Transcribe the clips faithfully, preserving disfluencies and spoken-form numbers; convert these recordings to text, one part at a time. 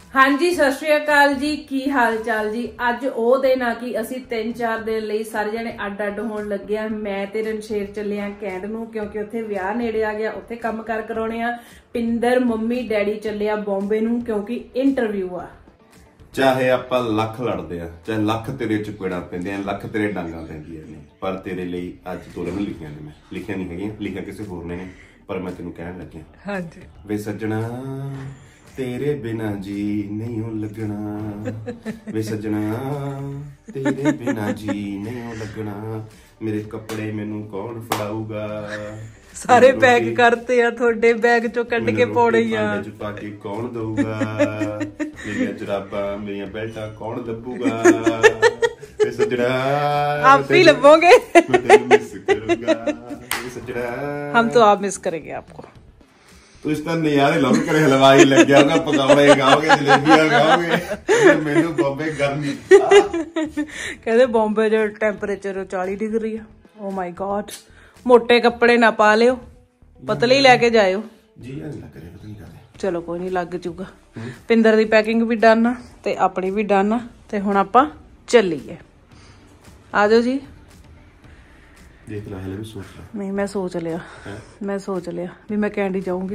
हाँ जी सत श्री अकाल जी, की हाल चाल जी। अज ओ दिन आ कि असी तीन चार दिन लई सारे जने अड अड होण लगे आ। मैं ते रणशेर चले आ कैंट नूं क्योंकि उत्थे विआह नेड़े आ गया, उत्थे काम कार कराउणे आ। पिंदर मम्मी डैडी चले आ बॉम्बे नूं क्योंकि इंटरव्यू आ। चाहे आपां लख लड़दे आ, चाहे लख तेरे चपेड़ा पैंदे आ, लख तेरे डांगा पैंदियां ने, पर तेरे लई अज दो रन लिखियां ने। मैं लिखियां नहीं हैगियां, लिखियां किसी होर ने, पर मैं तैनूं कहण लग्या हां जी वे सज्जणा तेरे बिना जी नहीं हो लगना, वे सजना तेरे बिना जी नहीं हो लगना, मेरे कपड़े मैनू कौन फड़ाऊगा, सारे बैग करते आ थोड़े बैग चो कट के पौड़े ही आ, च पा के कौन दऊगा, मेरिया जुराबां मेरिया बेल्टां कौन लब्बूगा, वे सजना आप ही लबोगे, मिस करूंगा, वे सजना हम तो आप मिस करेंगे आपको। तो इसका नजारे लो करे हलवाई लग गया होगा, पकौड़े खाओगे, जलेबियां खाओगे, मेनू बॉम्बे गर्मी कहते बॉम्बे जो टेंपरेचर चालीस डिग्री है। ओ माय गॉड, मोटे कपड़े ना पा लियो, पतले ही लेके जायो जी। लग रहा पता नहीं क्या, चलो कोई नहीं, लग जूगा। पिंदर दी पैकिंग भी डन आ ते अपनी भी डन आ ते हुण आपां चलीए। आ जाओ जी। देख ला, हले भी सोच ला। नहीं मैं सोच लिया, मैं सोच लिया भी मैं कैंडी जाऊंगी।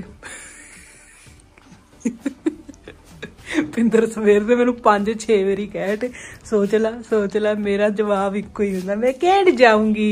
पिंदर सवेर दे मैनू पांच छे वारी कहटे सोच ला सोच ला, मेरा जवाब इक्को ही हुंदा, मैं कैंड जाऊंगी।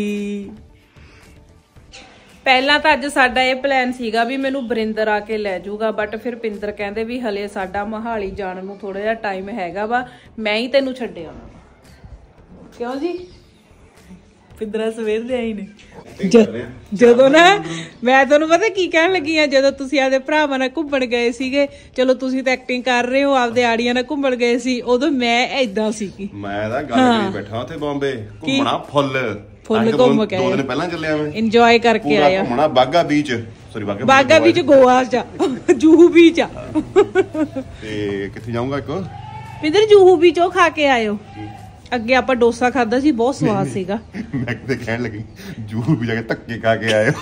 पहला तो अज साडा ये प्लान सीगा भी मैनू बरिंदर आके लै जूगा, बट फिर पिंदर कहंदे भी हले साडा मोहाली जाण नूं थोड़ा जिहा टाइम हैगा वा, मैं ही तैनूं छड्डे आउणा। क्यों जी? पिंदरा सवेर दे आई ने जदों ना मैं तुहानूं पता की कहण लगी आ, जदों तुसीं आपदे भरावां नाल घुम्मण गए सीगे, चलो तुसीं तां एक्टिंग कर रहे हो, आपदे आड़ियां नाल घुम्मण गए सी, उदों मैं इदां सीगी। मैं तां गल करी बैठा उत्थे बॉम्बे घुम्मणा फुੱਲ फुੱਲ घुम्म के दो दिन पहलां ਚੱਲਿਆ मैं, इंजॉय करके आया। घुम्मणा बागा बीच, सॉरी बागा बागा बीच गोवा च जूहू बीच आ ते कित्थे जाऊंगा एक पिंदर जूहू बीच ओ खा के आयो। ਅੱਗੇ ਆਪਾਂ ਡੋਸਾ ਖਾਦਾ ਸੀ, ਬਹੁਤ ਸਵਾਦ ਸੀਗਾ। ਮੈਂ ਕਿਤੇ ਕਹਿਣ ਲੱਗੀ ਜੂਹੂ ਵੀ ਜਾ ਕੇ ਧੱਕੇ ਖਾ ਕੇ ਆਇਓ।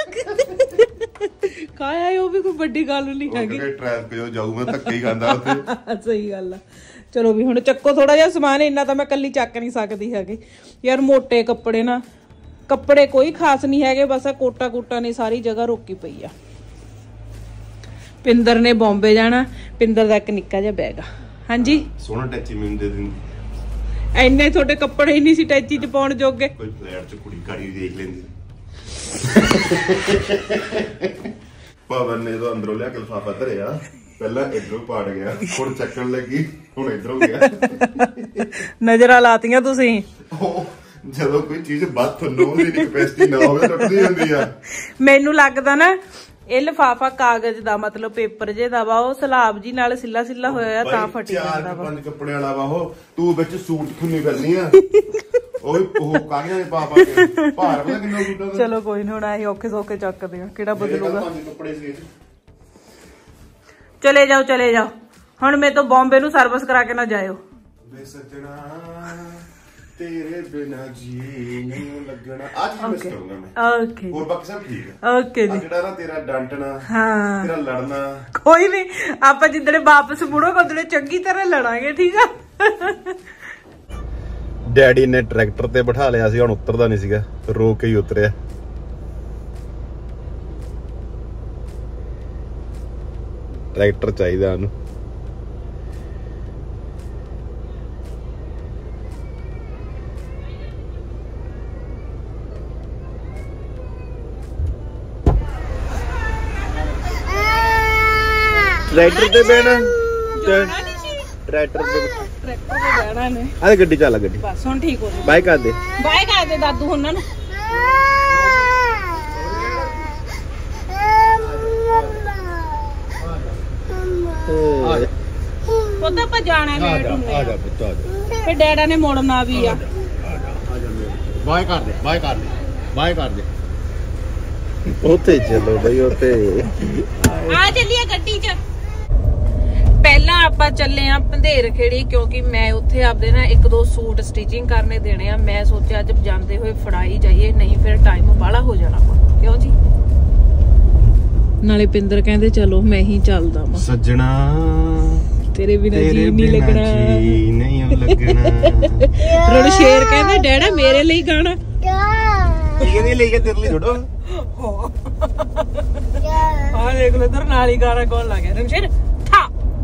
ਖਾਇਆ ਉਹ ਵੀ ਕੋਈ ਵੱਡੀ ਗੱਲ ਨਹੀਂ ਹੈਗੀ, ਟ੍ਰੈਫਿਕ ਜੋ ਜਾਊ ਮੈਂ ਧੱਕੇ ਹੀ ਖਾਂਦਾ ਉੱਥੇ। ਸਹੀ ਗੱਲ ਆ। ਚਲੋ ਵੀ ਹੁਣ ਚੱਕੋ ਥੋੜਾ ਜਿਹਾ ਸਮਾਨ, ਇੰਨਾ ਤਾਂ ਮੈਂ ਕੱਲੀ ਚੱਕ ਨਹੀਂ ਸਕਦੀ ਹੈਗੀ ਯਾਰ। ਮੋਟੇ ਕੱਪੜੇ ਨਾ, ਕੱਪੜੇ ਕੋਈ ਖਾਸ ਨਹੀਂ ਹੈਗੇ, ਬਸ ਆ ਕੋਟਾ ਕੋਟਾ ਨੇ ਸਾਰੀ ਜਗ੍ਹਾ ਰੋਕੀ ਪਈ ਆ। ਪਿੰਦਰ ਨੇ ਬੰਬੇ ਜਾਣਾ, ਪਿੰਦਰ ਦਾ ਇੱਕ ਨਿੱਕਾ ਜਿਹਾ ਬੈਗ ਆ। ਹਾਂਜੀ ਸੋਹਣਾ ਟੈਚੀ ਮੈਨੂੰ ਦੇ ਦਿੰਦੀ, ਇੰਨੇ ਤੁਹਾਡੇ ਕੱਪੜੇ ਹੀ ਨਹੀਂ ਸੀ ਟੈਚੀ ਚ ਪਾਉਣ ਜੋਗੇ। ਕੋਈ ਫਲੈਟ ਚ ਕੁੜੀ ਕਾੜੀ ਦੇਖ ਲੈਂਦੀ। ਪਵਨ ਨੇ ਤਾਂ ਅੰਦਰੋਂ ਲਿਆ ਕੇ ਲਿਫਾਫਾ ਧਰਿਆ, ਪਹਿਲਾਂ ਇਧਰੋਂ ਪਾੜ ਗਿਆ, ਹੁਣ ਚੱਕਣ ਲੱਗੀ, ਹੁਣ ਇਧਰੋਂ ਗਿਆ। ਨਜ਼ਰਾਂ ਲਾਤੀਆਂ ਤੁਸੀਂ। ਜਦੋਂ ਕੋਈ ਚੀਜ਼ ਵੱਧ ਤੁਹਾਨੂੰ ਦੀ ਕੈਪੈਸਿਟੀ ਨਾ ਹੋਵੇ ਟੁੱਟਦੀ ਹੁੰਦੀ ਆ। ਮੈਨੂੰ ਲੱਗਦਾ ਨਾ ਇਹ ਲਿਫਾਫਾ ਕਾਗਜ਼ ਦਾ, ਮਤਲਬ ਪੇਪਰ ਜੇ ਦਾ ਵਾ, ਉਹ ਸਲਾਬ ਜੀ ਨਾਲ ਸਿੱਲਾ ਸਿੱਲਾ ਹੋਇਆ ਤਾਂ ਫਟੀ ਜਾਂਦਾ ਵਾ। ਪੰਜ ਕੱਪੜਿਆਂ ਵਾਲਾ ਵਾ ਉਹ, ਤੂੰ ਵਿੱਚ ਸੂਟ ਖੁੰਨੀ ਕਰਨੀ ਆ। ਉਹ ਉਹ ਕਾਗਜ਼ਾਂ ਦੇ ਪਾ ਪਾ ਕੇ ਭਾਰ ਪਤਾ ਕਿੰਨਾ ਸੂਟਾਂ ਦਾ। ਚਲੋ ਕੋਈ ਨਹੀਂ, ਹੁਣ ਅਸੀਂ ਔਖੇ ਸੌਖੇ ਚੱਕਦੇ ਆ, ਕਿਹੜਾ ਬਦਲੂਗਾ। ਪੰਜ ਕੱਪੜੇ ਸੀ। ਚਲੇ ਜਾਓ ਚਲੇ ਜਾਓ, ਹੁਣ ਮੇਰੇ ਤੋਂ ਬੰਬੇ ਨੂੰ ਸਰਵਿਸ ਕਰਾ ਕੇ ਨਾ ਜਾਇਓ। ਵੇ ਸੱਜਣਾ तेरे बिना जी नहीं लगना, आज ही मिस करूंगा मैं। ओके और बाकी सब ठीक है। ओके जी। जेड़ा ना तेरा डांटना, हाँ तेरा लड़ना, कोई नहीं, आप जिद्दे वापस मुड़ोगे उद्दे चंगी तरह लड़ांगे, ठीक है। डैडी ने ट्रैक्टर ते बिठा लिया सी, हुण उतरदा नहीं सीगा, रो के ही उतरिया। ट्रैक्टर चाहिदा ओनू। ट्रैक्टर ते बैठना, ट्रैक्टर ते ट्रैक्टर ते बैठना ने। आ गड्डी चल, गड्डी बस हुन ठीक हो गई। बाय कर दे, बाय कर दे दादू हुन ना। पुत्त ਆਪਾਂ ਜਾਣਾ ਲੈਟ ਹੁੰਨੇ ਆ। ਜਾ ਪੁੱਤ ਆ ਜਾ, ਫਿਰ ਡੈਡਾ ਨੇ ਮੋੜਨਾ ਵੀ ਆ। ਆ ਜਾ ਬਾय ਕਰ ਦੇ, ਬਾय ਕਰ ਦੇ, ਬਾय ਕਰ ਦੇ। ਉੱਥੇ ਚਲੋ ਬਈ, ਉੱਥੇ ਆ ਚੱਲੀਏ ਗੱਡੀ 'ਚ। ਪਹਿਲਾਂ ਆਪਾਂ ਚੱਲੇ ਆ ਪੰਧੇਰ ਖੇੜੀ, ਕਿਉਂਕਿ ਮੈਂ ਉੱਥੇ ਆਪਦੇ ਨਾ ਇੱਕ ਦੋ ਸੂਟ ਸਟਿਚਿੰਗ ਕਰਨੇ ਦੇਣੇ ਆ। ਮੈਂ ਸੋਚਿਆ ਅੱਜ ਜਾਂਦੇ ਹੋਏ ਫੜਾਈ ਜਾਈਏ, ਨਹੀਂ ਫਿਰ ਟਾਈਮ ਬਾਹਲਾ ਹੋ ਜਾਣਾ ਵਾ। ਕਿਉਂ ਜੀ? ਨਾਲੇ ਪਿੰਦਰ ਕਹਿੰਦੇ ਚਲੋ ਮੈਂ ਹੀ ਚੱਲਦਾ ਵਾਂ। ਸੱਜਣਾ तेरे बिना जी तेरे नहीं बिना लगना जी नहीं लगना रणशेर कहंदा डैडा मेरे लिए गाना ਇਹਦੇ ਲਈ ਤੇਰੇ ਲਈ ਛੋੜੋ ਆ ਦੇਖ ਲੋ ਇਧਰ ਨਾਲ ਹੀ ਗਾਣਾ ਕੌਣ ਲਾ ਗਿਆ रणशेर ਠਾ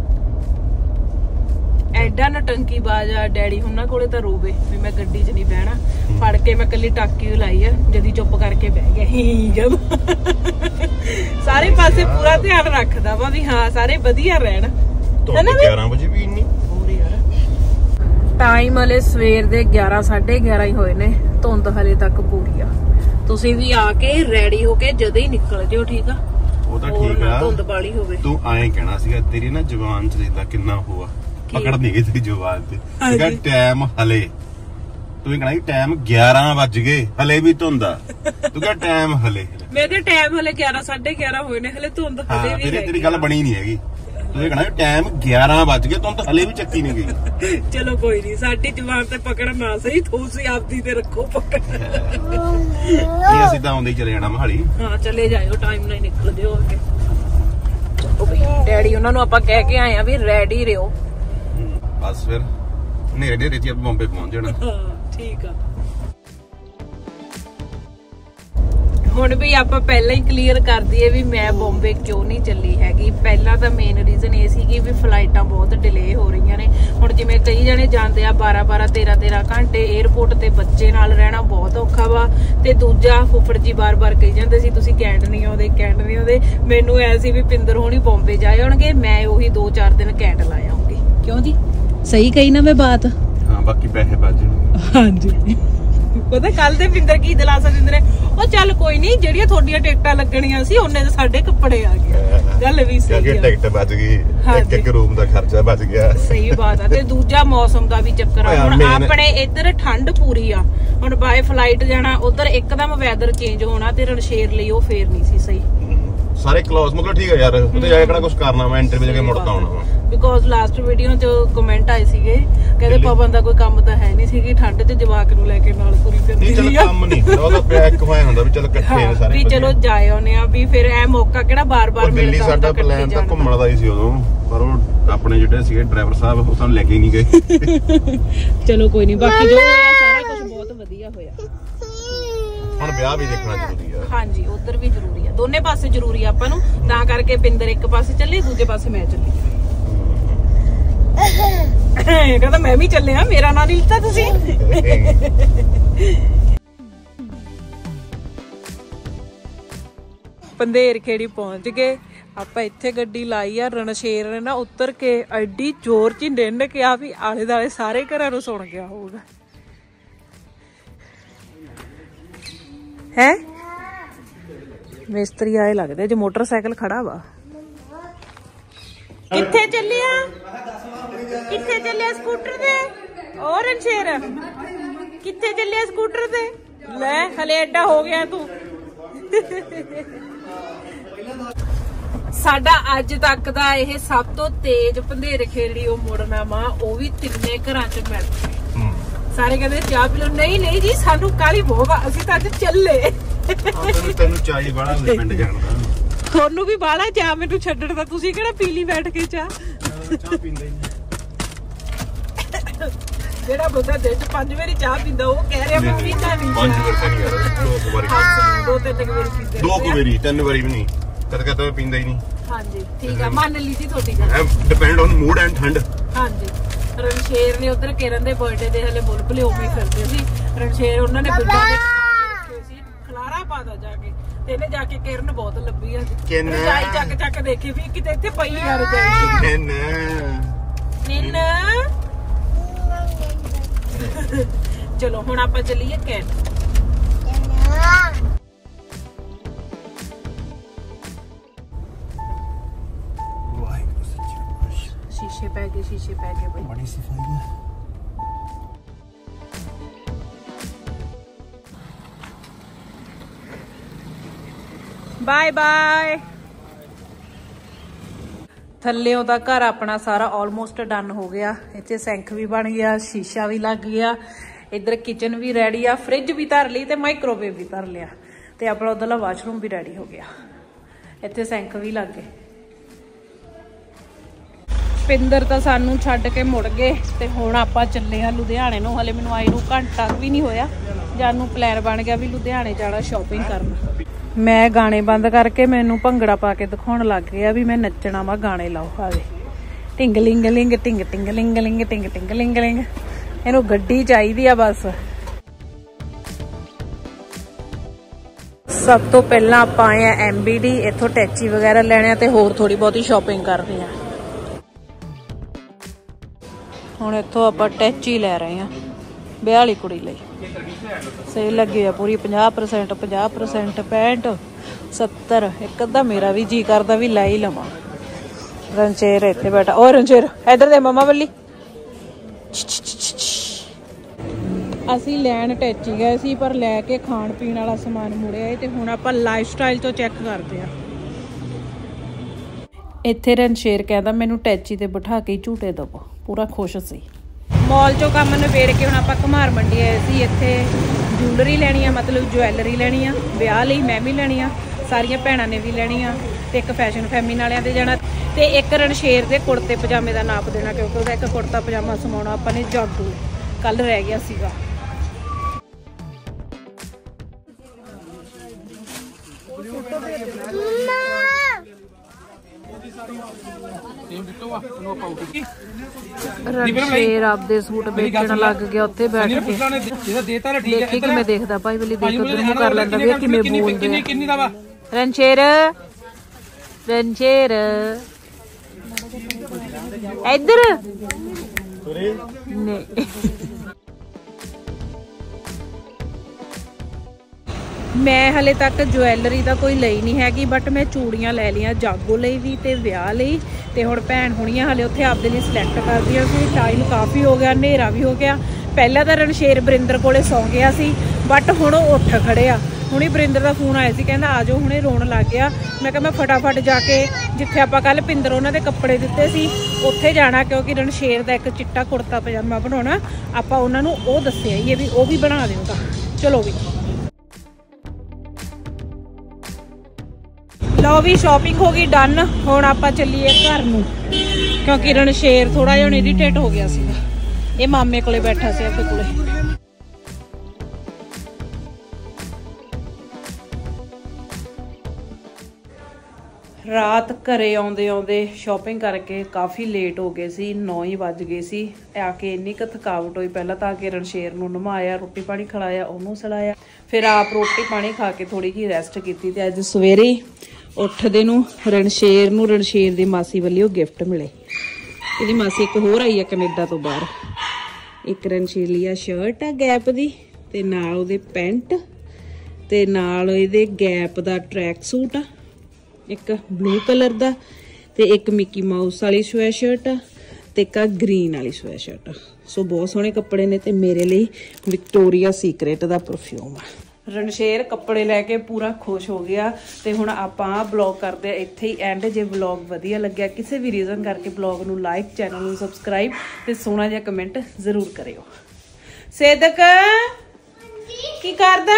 ਐਡਾ ਨਟੰਕੀ ਬਾਜ ਆ ਡੈਡੀ ਹੁਣਾਂ ਕੋਲੇ ਤਾਂ ਰੋਵੇ ਵੀ ਮੈਂ ਗੱਡੀ 'ਚ ਨਹੀਂ ਬਹਿਣਾ ਫੜ ਕੇ ਮੈਂ ਕੱਲੀ ਟਾਕੀ ਲਾਈ ਆ ਜਦੀ ਚੁੱਪ ਕਰਕੇ ਬਹਿ ਗਿਆ ਹੀ ਜਦ ਸਾਰੇ ਪਾਸੇ ਪੂਰਾ ਧਿਆਨ ਰੱਖਦਾ ਵਾ ਵੀ ਹਾਂ ਸਾਰੇ ਵਧੀਆ ਰਹਿਣ ਗਿਆਰਾਂ ਵਜੇ ਵੀ ਇੰਨੀ ਹੋਰ ਯਾਰ ਟਾਈਮ ਹਲੇ ਸਵੇਰ ਦੇ ਗਿਆਰਾਂ ਸਾਢੇ ਗਿਆਰਾਂ ਹੀ ਹੋਏ ਨੇ ਧੁੰਦ ਹਲੇ ਤੱਕ ਪੂਰੀ ਆ ਤੁਸੀਂ ਵੀ ਆ ਕੇ ਰੈਡੀ ਹੋ ਕੇ ਜਦੇ ਹੀ ਨਿਕਲ ਜਿਓ ਠੀਕ ਆ ਉਹ ਤਾਂ ਠੀਕ ਆ ਧੁੰਦ ਬਾਲੀ ਹੋਵੇ ਤੂੰ ਐਂ ਕਹਿਣਾ ਸੀਗਾ ਤੇਰੀ ਨਾ ਜ਼ੁਬਾਨ ਚ ਦੇਖਦਾ ਕਿੰਨਾ ਹੋਆ ਪਕੜ ਨਹੀਂ ਗਈ ਤੇਰੀ ਜ਼ੁਬਾਨ ਤੇ ਕਿਹਾ ਟਾਈਮ ਹਲੇ ਤੂੰ ਕਹਿਣਾ ਕਿ ਟਾਈਮ ਗਿਆਰਾਂ ਵੱਜ ਗਏ ਹਲੇ ਵੀ ਧੁੰਦਾ ਤੂੰ ਕਿਹਾ ਟਾਈਮ ਹਲੇ ਮੇਰੇ ਟਾਈਮ ਹਲੇ ਗਿਆਰਾਂ ਸਾਢੇ ਗਿਆਰਾਂ ਹੋਏ ਨੇ ਹਲੇ ਧੁੰਦ ਹਲੇ ਵੀ ਤੇਰੀ ਤੇਰੀ ਗੱਲ ਬਣੀ ਨਹੀਂ ਹੈਗੀ ਤੂੰ ਕਹਿਣਾ ਟਾਈਮ ਗਿਆਰਾਂ ਵੱਜ ਗਏ ਧੁੰਦ ਹਲੇ ਵੀ ਚੱਕੀ ਨਹੀਂ ਗਈ ਚਲੋ ਕੋਈ ਨਹੀਂ ਸਾਡੀ ਜ਼ੁਬਾਨ ਤੇ ਪਕੜ ਨਾ ਸਹੀ ਤੁਸੀਂ ਆਪਦੀ ਤੇ ਰੱਖੋ ਪਕੜ ਇਹ ਅਸੀਂ ਤਾਂ ਆਉਂਦੇ ਹੀ ਚਲੇ ਜਾਣਾ ਮਹਾਲੀ ਹਾਂ ਚਲੇ ਜਾਇਓ ਟਾਈਮ ਨਾਲ ਨਿਕਲ ਜਿਓ ਅੱਗੇ ਚਲੋ ਬਈ ਡੈਡੀ ਉਹਨਾਂ ਨੂੰ ਆਪਾਂ ਕਹਿ ਕੇ ਆਏ ਆ ਵੀ ਰੈਡੀ ਰਹੋ ਬਸ ਫਿਰ ਨੇੜੇ ਨੇੜੇ ਚ ਬੰਬੇ ਪਹੁੰਚ ਜਾਣਾ ਹਾਂ ਠੀਕ ਆ ਹੁਣ ਵੀ ਆਪਾਂ ਪਹਿਲਾਂ ਹੀ ਕਲੀਅਰ ਕਰ ਦਈਏ ਵੀ ਮੈਂ ਬੰਬੇ ਕਿਉਂ ਨਹੀਂ ਚੱਲੀ ਹੈਗੀ ਪਹਿਲਾਂ ਤਾਂ ਮੇਨ ਰੀਜ਼ਨ ਇਹ ਸੀ ਕਿ ਵੀ ਫਲਾਈਟਾਂ ਬਹੁਤ ਡਿਲੇ ਹੋ ਰਹੀਆਂ ਨੇ ਹੁਣ ਜਿਵੇਂ ਕਈ ਜਣੇ ਜਾਂਦੇ ਆ ਬਾਰਾਂ ਬਾਰਾਂ ਤੇਰਾਂ ਤੇਰਾਂ ਘੰਟੇ 에ਅਰਪੋਰਟ ਤੇ ਬੱਚੇ ਨਾਲ ਰਹਿਣਾ ਬਹੁਤ ਔਖਾ ਵਾ ਤੇ ਦੂਜਾ ਫੁੱਫੜ ਜੀ ਬਾਰ-ਬਾਰ ਕਹੀ ਜਾਂਦੇ ਸੀ ਤੁਸੀਂ ਕੈਂਟ ਨਹੀਂ ਆਉਂਦੇ ਕੈਂਟ ਨਹੀਂ ਆਉਂਦੇ ਮੈਨੂੰ ਐ ਸੀ ਵੀ ਪਿੰਦਰ ਹੋਣੀ ਬੰਬੇ ਜਾਏ ਹੋਣਗੇ ਮੈਂ ਉਹੀ ਦੋ ਚਾਰ ਦਿਨ ਕੈਂਟ ਲਾ ਆਉਂਗੀ ਕਿਉਂ ਜੀ ਸਹੀ ਕਹੀ ਨਾ ਮੈਂ ਬਾਤ ਹਾਂ ਬਾਕੀ ਪੈਸੇ ਬਚ ਹਾਂਜੀ ਪਤਾ ਕੱਲ ਦੇ ਪਿੰਦਰ ਕੀ ਦਿਲਾਸਾ ਦਿੰਦੇ ਨੇ ਉਹ ਚੱਲ ਕੋਈ ਨਹੀਂ ਜਿਹੜੀਆਂ ਤੁਹਾਡੀਆਂ ਟਿਕਟਾਂ ਲੱਗਣੀਆਂ ਸੀ ਉਹਨੇ ਤਾਂ ਸਾਡੇ ਕੱਪੜੇ ਆ ਗਏ ਗੱਲ ਵੀ ਸਹੀ ਹੈ ਟਿਕਟ ਬਚ ਗਈ ਇੱਕ ਇੱਕ ਰੂਮ ਦਾ ਖਰਚਾ ਬਚ ਗਿਆ ਸਹੀ ਬਾਤ ਆ ਤੇ ਦੂਜਾ ਮੌਸਮ ਦਾ ਵੀ ਚੱਕਰ ਆ ਹੁਣ ਆਪਣੇ ਇੱਧਰ ਠੰਡ ਪੂਰੀ ਆ ਹੁਣ ਬਾਏ ਫਲਾਈਟ ਜਾਣਾ ਉਧਰ ਇੱਕਦਮ ਵੈਦਰ ਚੇਂਜ ਹੋਣਾ ਤੇ रणशेर ਲਈ ਉਹ ਫੇਰ ਨਹੀਂ ਸੀ ਸਹੀ ਸਾਰੇ ਕਲੋਜ਼ ਮਤਲਬ ਠੀਕ ਆ ਯਾਰ ਉੱਥੇ ਜਾ ਕੇ ਕਿਹੜਾ ਕੁਝ ਕਰਨਾ ਮੈਂ ਇੰਟਰਵਿਊ ਜਾ ਕੇ ਮੁੜਦਾ ਆਉਣਾ ਵਾ ਬਿਕੋਜ਼ ਲਾਸਟ ਵੀਡੀਓ 'ਚ ਕਮੈਂਟ ਆਏ ਸੀਗੇ ਕਹਿੰਦੇ ਪਵਨ ਦਾ ਕੋਈ ਕੰਮ ਤਾਂ ਹੈ ਨਹੀਂ ਸੀਗੀ ਠੰਡ 'ਚ ਜਵਾਕ ਨੂੰ ਲੈ ਕੇ ਨਾਲ ਪੂਰੀ ਫਿਰਦੀ ਨਹੀਂ ਚਲ ਕੰਮ ਨਹੀਂ ਉਹਦਾ ਪਿਆ ਇੱਕ ਹੋਇਆ ਹੁੰਦਾ ਵੀ ਚਲ ਇਕੱਠੇ ਨੇ ਸਾਰੇ ਵੀ ਚਲੋ ਜਾਏ ਆਉਨੇ ਆ ਵੀ ਫਿਰ ਐ ਮੌਕਾ ਕਿਹੜਾ ਬਾਰ-ਬਾਰ ਮਿਲਦਾ ਦਿੱਲੀ ਸਾਡਾ ਪਲਾਨ ਤਾਂ ਘੁੰਮਣ ਦਾ ਹੀ ਸੀ ਉਦੋਂ ਪਰ ਉਹ ਆਪਣੇ ਜਿਹੜੇ ਸੀਗੇ ਡਰਾਈਵਰ ਸਾਹਿਬ ਉਹ ਸਾਨੂੰ ਲੈ ਕੇ ਹੀ ਨਹੀਂ ਗਏ ਚਲੋ ਕੋਈ ਨਹੀਂ ਬਾਕੀ ਜੋ ਹੋਇਆ ਸਾਰਾ ਕੁਝ ਬਹੁਤ ਵਧੀਆ ਹੋਇਆ ਹੁਣ ਵਿਆਹ ਵੀ ਦੇਖਣਾ ਜ਼ਰੂਰੀ ਆ ਹਾਂਜੀ ਉਧਰ ਵੀ ਜ਼ਰੂਰੀ ਆ ਦੋਨੇ ਪਾਸੇ ਜ਼ਰੂਰੀ ਆ ਆਪਾਂ ਨੂੰ ਤਾਂ ਕਰਕੇ ਪਿੰਦਰ ਇੱਕ ਪਾਸੇ ਚੱਲੇ ਦੂਜੇ ਪਾਸੇ ਮੈਂ ਚੱਲੀ ਕਹਿੰਦਾ ਮੈਂ ਵੀ ਚੱਲਿਆ ਮੇਰਾ ਨਾਂ ਨਹੀਂ ਲਿੱਤਾ ਤੁਸੀਂ ਪੰਦੇਰ ਖੇੜੀ ਪਹੁੰਚ ਗਏ ਆਪਾਂ ਇੱਥੇ ਗੱਡੀ ਲਾਈ ਆ रणशेर ਨੇ ਨਾ ਉਤਰ ਕੇ ਐਡੀ ਜ਼ੋਰ ਚ ਨਿੰਨ ਕਿਹਾ ਵੀ ਆਲੇ ਦਾਲੇ ਸਾਰੇ ਘਰਾਂ ਨੂੰ ਸੁਣ ਗਿਆ ਹੋਊਗਾ ਹੈ ਮਿਸਤਰੀ ਆਏ ਲੱਗਦੇ ਜੇ ਮੋਟਰਸਾਈਕਲ ਖੜਾ ਵਾ ਕਿੱਥੇ ਚੱਲਿਆ ਕਿੱਥੇ ਚੱਲਿਆ ਸਕੂਟਰ ਤੇ ਉਹ रणशेर ਕਿੱਥੇ ਚੱਲਿਆ ਸਕੂਟਰ ਤੇ ਲੈ ਹਲੇ ਐਡਾ ਹੋ ਗਿਆ ਤੂੰ ਸਾਡਾ ਅੱਜ ਤੱਕ ਦਾ ਇਹ ਸਭ ਤੋਂ ਤੇਜ਼ ਪੰਧੇਰ ਖੇੜੀ ਉਹ ਮੁੜਨਾ ਵਾ ਉਹ ਵੀ ਤਿੰਨੇ ਘਰਾਂ ਚ ਮਿਲ ਸਾਰੇ ਕਹਿੰਦੇ ਚਾਹ ਪੀ ਲਓ ਨਹੀਂ ਨਹੀਂ ਜੀ ਸਾਨੂੰ ਕਾਲੀ ਬਹੁਤ ਆ ਅਸੀਂ ਤਾਂ ਅੱਜ ਚੱਲੇ ਤੈਨੂੰ ਚਾਹੀ ਬਾਲਾ ਪਿੰਡ ਜਾਣ ਦਾ ਤੁਹਾਨੂੰ ਵੀ ਬਾਲਾ ਚਾਹ ਮੈਨੂੰ ਛੱਡਣ ਦਾ ਤੁਸੀਂ ਕਿਹੜਾ ਪੀ ਲਈ ਬੈਠ ਕੇ ਚਾਹ ਚਾਹ ਪੀਂਦਾ ਹੀ ਜਿਹੜਾ ਬੰਦਾ ਦਿਨ ਚ ਪੰਜ ਵਾਰੀ ਚਾਹ ਪੀਂਦਾ ਉਹ ਕਹਿ ਰਿਹਾ ਮੈਂ ਪੀਂਦਾ ਨਹੀਂ ਪੰਜ ਵਾਰੀ ਦੋ ਕੁ ਵਾਰੀ ਦੋ ਤਿੰਨ ਵਾਰੀ ਪੀਂਦਾ ਦੋ ਕੁ ਵਾਰੀ ਤਿੰਨ ਵਾਰੀ ਵੀ ਨਹੀਂ ਕਦ ਕਦ ਮੈਂ ਪੀਂਦਾ ਹੀ ਨਹੀਂ ਹਾਂਜੀ ਠੀਕ ਆ ਮੰਨ ਲਈ ਸੀ ਤੁਹਾਡੀ ਗੱਲ ਡਿਪੈਂਡ ਔਨ ਮੂਡ ਐਂਡ ਠੰਡ ਹਾਂਜੀ रणशेर ਨੇ ਉਧਰ ਕਿਰਨ ਦੇ ਬਰਥਡੇ ਦੇ ਹਲੇ ਬੁਲਬੁਲੇ ਉਵੇਂ ਫਿਰਦੇ ਸੀ रणशेर ਉਹਨਾਂ ਨੇ ਬਿੱਡਾਂ ਦੇ ਰੱਖੇ ਸੀ ਖਲਾਰਾ ਪਾਦਾ ਜਾ ਕੇ ਤੇ ਇਹਨੇ ਜਾ ਕੇ ਕਿਰਨ ਬਹੁਤ ਲੱਭੀ ਆ ਰਜਾਈ ਚੱਕ ਚੱਕ ਦੇਖੀ ਵੀ ਕਿਤੇ ਇੱਥੇ ਪਈ ਆ ਰਜਾਈ ਨਿੰਨ ਚਲੋ ਹੁਣ ਆਪਾਂ ਚੱਲੀਏ ਕੈਂਟ शीशे पै गए शीशे पै गए भाई बड़ी सफाई है बाय बाय ਥੱਲਿਓਂ ਦਾ ਘਰ ਆਪਣਾ ਸਾਰਾ ਆਲਮੋਸਟ ਡਨ ਹੋ ਗਿਆ ਇੱਥੇ ਸਿੰਕ ਵੀ ਬਣ ਗਿਆ ਸ਼ੀਸ਼ਾ ਵੀ ਲੱਗ ਗਿਆ ਇੱਧਰ ਕਿਚਨ ਵੀ ਰੈਡੀ ਆ ਫ੍ਰਿਜ ਵੀ ਧਰ ਲਈ ਤੇ ਮਾਈਕ੍ਰੋਵੇਵ ਵੀ ਧਰ ਲਿਆ ਤੇ ਆਪਣਾ ਉਧਰਲਾ ਵਾਸ਼ਰੂਮ ਵੀ ਰੈਡੀ ਹੋ ਗਿਆ ਇੱਥੇ ਸਿੰਕ ਵੀ ਲੱਗ ਗਏ ਪਿੰਦਰ ਤਾਂ ਸਾਨੂੰ ਛੱਡ ਕੇ ਮੁੜ ਗਏ ਤੇ ਹੁਣ ਆਪਾਂ ਚੱਲੇ ਆ ਲੁਧਿਆਣੇ ਨੂੰ। ਹਲੇ ਮੈਨੂੰ ਆਈ ਨੂੰ ਘੰਟਾ ਵੀ ਨਹੀਂ ਹੋਇਆ, ਜਾਨ ਨੂੰ ਪਲਾਨ ਬਣ ਗਿਆ ਵੀ ਲੁਧਿਆਣੇ ਜਾਣਾ ਸ਼ਾਪਿੰਗ ਕਰਨ। ਮੈਂ ਗਾਣੇ ਬੰਦ ਕਰਕੇ ਮੈਨੂੰ ਭੰਗੜਾ ਪਾ ਕੇ ਦਿਖਾਉਣ ਲੱਗ ਗਿਆ ਵੀ ਮੈਂ ਨੱਚਣਾ ਵਾ, ਗਾਣੇ ਲਾਓ। ਆਵੇ ਟਿੰਗ ਲਿੰਗ ਲਿੰਗ ਟਿੰਗ ਟਿੰਗ ਲਿੰਗ ਲਿੰਗ ਟਿੰਗ ਟਿੰਗ ਲਿੰਗ ਲਿੰਗ। ਇਹਨੂੰ ਗੱਡੀ ਚਾਹੀਦੀ ਆ ਬਸ। ਸਭ ਤੋਂ ਪਹਿਲਾਂ ਆਪਾਂ ਆਏ ਆ ਐਮ ਬੀ ਡੀ, ਇੱਥੋਂ ਟੈਚੀ ਵਗੈਰਾ ਲੈਣੇ ਆ ਤੇ ਹੋਰ ਥੋੜੀ ਬਹੁਤੀ ਸ਼ਾਪਿੰਗ ਕਰਨੀ ਆ। ਹੁਣ ਇੱਥੋਂ ਆਪਾਂ ਟੈਚੀ ਲੈ ਰਹੇ ਆ ਵਿਆਹ ਵਾਲੀ ਕੁੜੀ ਲਈ। ਸੇਲ ਲੱਗੀ ਆ ਪੂਰੀ ਪੰਜਾਹ ਪਰਸੈਂਟ ਪੰਜਾਹ ਪਰਸੈਂਟ ਪੈਂਟ ਸੱਤਰ। ਇੱਕ ਅੱਧਾ ਮੇਰਾ ਵੀ ਜੀ ਕਰਦਾ ਵੀ ਲੈ ਹੀ ਲਵਾਂ। ਰਣਸ਼ੇਰ ਇੱਥੇ ਬੈਠਾ। ਓ ਰਣਸ਼ੇਰ ਇੱਧਰ ਦੇ ਮੰਮਾ ਵੱਲੀ। ਅਸੀਂ ਲੈਣ ਟੈਚੀ ਗਏ ਸੀ ਪਰ ਲੈ ਕੇ ਖਾਣ ਪੀਣ ਵਾਲਾ ਸਮਾਨ ਮੁੜਿਆ ਤੇ ਹੁਣ ਆਪਾਂ ਲਾਈਫ ਸਟਾਈਲ ਤੋਂ ਚੈੱਕ ਕਰਦੇ ਆ। ਇੱਥੇ ਰਣਸ਼ੇਰ ਕਹਿੰਦਾ ਮੈਨੂੰ ਟੈਚੀ ਤੇ ਬਿਠਾ ਕੇ ਝੂਟੇ ਦਵੋ, ਪੂਰਾ ਖੁਸ਼ ਸੀ। ਮੌਲ ਚੋਂ ਕੰਮ ਨਿਬੇੜ ਕੇ ਹੁਣ ਆਪਾਂ ਘਮਾਰ ਮੰਡੀ ਆਏ ਸੀ। ਇੱਥੇ ਜੂਲਰੀ ਲੈਣੀ ਆ, ਮਤਲਬ ਜਵੈਲਰੀ ਲੈਣੀ ਆ ਵਿਆਹ ਲਈ। ਮੈਂ ਵੀ ਲੈਣੀ ਆ, ਸਾਰੀਆਂ ਭੈਣਾਂ ਨੇ ਵੀ ਲੈਣੀ ਆ ਤੇ ਇੱਕ ਫੈਸ਼ਨ ਫੈਮਿਨ ਵਾਲਿਆਂ ਦੇ ਜਾਣਾ ਤੇ ਇੱਕ ਰਣਸ਼ੇਰ ਦੇ ਕੁੜਤੇ ਪਜਾਮੇ ਦਾ ਨਾਪ ਦੇਣਾ ਕਿਉਂਕਿ ਉਹਦਾ ਇੱਕ ਕੁੜਤਾ ਪਜਾਮਾ ਸਮਾਉਣਾ ਆਪਾਂ ਨੇ ਜਾਦੂ ਕੱਲ ਰਹਿ ਗਿਆ ਸੀਗਾ। ਰਣਸ਼ੇਰ ਆਪਦੇ ਸੂਟ ਵੇਚਣ ਲੱਗ ਗਿਆ ਉੱਥੇ ਬੈਠ ਕੇ। ਦੇਖੀ ਕਿਵੇਂ ਦੇਖਦਾ ਭਾਈ ਬਲੀ, ਦੇਖ ਉਧਰ ਮੂੰਹ ਕਰ ਲੈਂਦਾ ਵੇ ਕਿਵੇਂ ਬੋਲਦੇ ਆ। ਰਣਸ਼ੇਰ ਰਣਸ਼ੇਰ ਇੱਧਰ ਨਹੀਂ। ਮੈਂ ਹਲੇ ਤੱਕ ਜਵੈਲਰੀ ਦਾ ਕੋਈ ਲਈ ਨਹੀਂ ਹੈਗੀ ਬਟ ਮੈਂ ਚੂੜੀਆਂ ਲੈ ਲਈਆਂ ਜਾਗੋ ਲਈ ਵੀ ਤੇ ਵਿਆਹ ਲਈ। ਤੇ ਹੁਣ ਭੈਣ ਹੁਣੀਆਂ ਹਲੇ ਉੱਥੇ ਆਪਦੇ ਲਈ ਸਿਲੈਕਟ ਕਰਦੀਆਂ ਸੀ। ਟਾਈਮ ਕਾਫੀ ਹੋ ਗਿਆ, ਹਨੇਰਾ ਵੀ ਹੋ ਗਿਆ। ਪਹਿਲਾਂ ਤਾਂ ਰਣਸ਼ੇਰ ਬਰਿੰਦਰ ਕੋਲੇ ਸੌਂ ਗਿਆ ਸੀ ਬਟ ਹੁਣ ਉਹ ਉੱਠ ਖੜੇ ਆ। ਹੁਣੇ ਬਰਿੰਦਰ ਦਾ ਫੋਨ ਆਇਆ ਸੀ, ਕਹਿੰਦਾ ਆ ਜਾਓ, ਹੁਣੇ ਰੋਣ ਲੱਗ ਗਿਆ। ਮੈਂ ਕਿਹਾ ਮੈਂ ਫਟਾਫਟ ਜਾ ਕੇ ਜਿੱਥੇ ਆਪਾਂ ਕੱਲ ਪਿੰਦਰ ਉਹਨਾਂ ਦੇ ਕੱਪੜੇ ਦਿੱਤੇ ਸੀ ਉੱਥੇ ਜਾਣਾ ਕਿਉਂਕਿ ਰਣਸ਼ੇਰ ਦਾ ਇੱਕ ਚਿੱਟਾ ਕੁੜਤਾ ਪਜਾਮਾ ਬਣਾਉਣਾ। ਆਪਾਂ ਉਹਨਾਂ ਨੂੰ ਉਹ ਦੱਸਿਆ ਹੀ ਵੀ ਉਹ ਵੀ ਬਣਾ ਦਿਓ। ਚਲੋ ਵੀ ਲਓ ਵੀ ਸ਼ਾਪਿੰਗ ਹੋ ਗਈ ਡਨ। ਹੁਣ ਆਪਾਂ ਚੱਲੀਏ ਘਰ ਨੂੰ ਕਿਉਂਕਿ ਰਣਸ਼ੇਰ ਥੋੜਾ ਜਿਹਾ ਇਰੀਟੇਟ ਹੋ ਗਿਆ ਸੀਗਾ। ਇਹ ਮਾਮੇ ਕੋਲੇ ਬੈਠਾ ਸੀ ਆਪਣੇ ਕੋਲੇ। ਰਾਤ ਘਰੇ ਆਉਂਦੇ ਆਉਂਦੇ ਸ਼ਾਪਿੰਗ ਕਰਕੇ ਕਾਫੀ ਲੇਟ ਹੋ ਗਏ ਸੀ, ਨੌ ਹੀ ਵੱਜ ਗਏ ਸੀ। ਆ ਕੇ ਇੰਨੀ ਕੁ ਥਕਾਵਟ ਹੋਈ। ਪਹਿਲਾਂ ਤਾਂ ਆ ਕੇ ਰਣਸ਼ੇਰ ਨੂੰ ਨਮਾਇਆ, ਰੋਟੀ ਪਾਣੀ ਖਿਲਾਇਆ, ਉਹਨੂੰ ਸਲਾਇਆ, ਫਿਰ ਆਪ ਰੋਟੀ ਪਾਣੀ ਖਾ ਕੇ ਥੋੜੀ ਜਿਹੀ ਰੈਸਟ ਕੀਤੀ। ਤੇ ਅੱਜ ਸਵੇਰੇ ਉੱਠਦੇ ਨੂੰ ਰਣਸ਼ੇਰ ਨੂੰ ਰਣਸ਼ੇਰ ਦੀ ਮਾਸੀ ਵੱਲੋਂ ਗਿਫਟ ਮਿਲੇ। ਇਹਦੀ ਮਾਸੀ ਇੱਕ ਹੋਰ ਆਈ ਆ ਕੈਨੇਡਾ ਤੋਂ ਬਾਹਰ। ਇੱਕ ਰਣਸ਼ੇਰ ਲਈ ਆ ਸ਼ਰਟ ਆ ਗੈਪ ਦੀ ਤੇ ਨਾਲ ਉਹਦੇ ਪੈਂਟ ਤੇ ਨਾਲ ਇਹਦੇ ਗੈਪ ਦਾ ਟਰੈਕ ਸੂਟ ਆ, ਇੱਕ ਬਲੂ ਕਲਰ ਦਾ ਤੇ ਇੱਕ ਮਿੱਕੀ ਮਾਊਸ ਵਾਲੀ ਸਵੈਟ ਸ਼ਰਟ ਆ ਤੇ ਇੱਕ ਗ੍ਰੀਨ ਵਾਲੀ ਸਵੈਟ ਸ਼ਰਟ। ਸੋ ਬਹੁਤ ਸੋਹਣੇ ਕੱਪੜੇ ਨੇ ਤੇ ਮੇਰੇ ਲਈ ਵਿਕਟੋਰੀਆ ਸੀਕ੍ਰੇਟ ਦਾ ਪਰਫਿਊਮ ਆ। ਰਣਸ਼ੇਰ ਕੱਪੜੇ ਲੈ ਕੇ ਪੂਰਾ ਖੁਸ਼ ਹੋ ਗਿਆ ਤੇ ਹੁਣ ਆਪਾਂ ਬਲੌਗ ਕਰਦੇ ਆ ਇੱਥੇ ਹੀ ਐਂਡ। ਜੇ ਬਲੌਗ ਵਧੀਆ ਲੱਗਿਆ ਕਿਸੇ ਵੀ ਰੀਜ਼ਨ ਕਰਕੇ ਬਲੌਗ ਨੂੰ ਲਾਈਕ, ਚੈਨਲ ਨੂੰ ਸਬਸਕ੍ਰਾਈਬ ਤੇ ਸੋਹਣਾ ਜਿਹਾ ਕਮੈਂਟ ਜ਼ਰੂਰ ਕਰਿਓ। ਸੇਦਕ ਕੀ ਕਰਦਾ?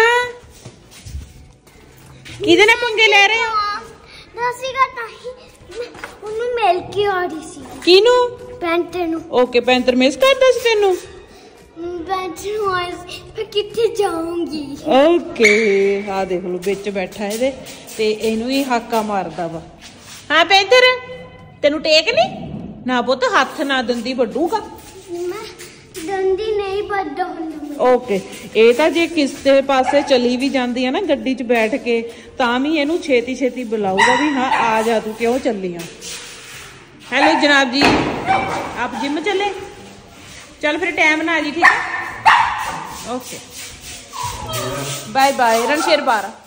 ਕਿਹਦੇ ਨਾਲ ਪੰਗੇ ਲੈ ਰਹੇ ਹੋ? ਦਸੀਗਾ ਤਾਂ ਹੀ ਉਹਨੂੰ ਮਿਲ ਕੇ ਆ ਰਹੀ ਸੀ। ਕਿਹਨੂੰ? ਪੈਂਟਰ ਨੂੰ। ਓਕੇ ਪੈਂਟਰ ਮਿਸ ਕਰਦਾ ਸੀ ਤੈਨੂੰ? ਪੈਂਟਰ ਵਾਇਸ ਮੈਂ ਕਿੱਥੇ ਜਾਊਂਗੀ। ਓਕੇ ਆ ਦੇਖ ਲਓ ਵਿੱਚ ਬੈਠਾ ਇਹਦੇ ਤੇ ਇਹਨੂੰ ਹੀ ਹਾਕਾ ਮਾਰਦਾ ਵਾ। ਹਾਂ ਪੈਂਟਰ ਤੈਨੂੰ ਟੇਕ ਨਹੀਂ ਨਾ ਪੁੱਤ, ਹੱਥ ਨਾ ਦੰਦੀ ਵੱਡੂਗਾ। ਮੈਂ ਦੰਦੀ ਨਹੀਂ ਵੱਡਾ ਹੁੰਦਾ। ਓਕੇ ਇਹ ਤਾਂ ਜੇ ਕਿਸੇ ਪਾਸੇ ਚਲੀ ਵੀ ਜਾਂਦੀ ਆ ਨਾ ਗੱਡੀ 'ਚ ਬੈਠ ਕੇ ਤਾਂ ਵੀ ਇਹਨੂੰ ਛੇਤੀ ਛੇਤੀ ਬੁਲਾਊਗਾ ਵੀ ਹਾਂ ਆ ਜਾ ਤੂੰ ਕਿਉਂ ਚੱਲੀ ਆ। ਹੈਲੋ ਜਨਾਬ ਜੀ, ਆਪ ਜਿਮ चले? चल फिर टाइम ना आ जी, ठीक है? Okay bye bye. रणशेर बारह।